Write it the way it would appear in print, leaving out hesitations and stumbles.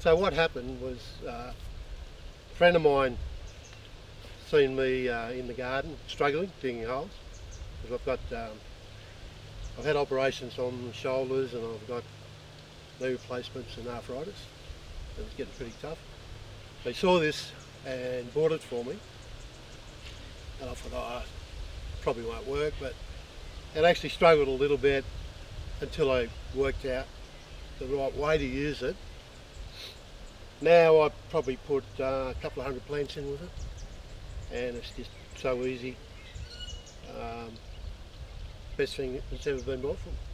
So what happened was a friend of mine seen me in the garden struggling, digging holes, because I've had operations on the shoulders and I've got knee replacements and arthritis, and it's getting pretty tough. So he saw this and bought it for me, and I thought, oh, it probably won't work, but it actually struggled a little bit until I worked out the right way to use it. Now I probably put a couple of 100 plants in with it, and it's just so easy. Best thing that's ever been bought for me.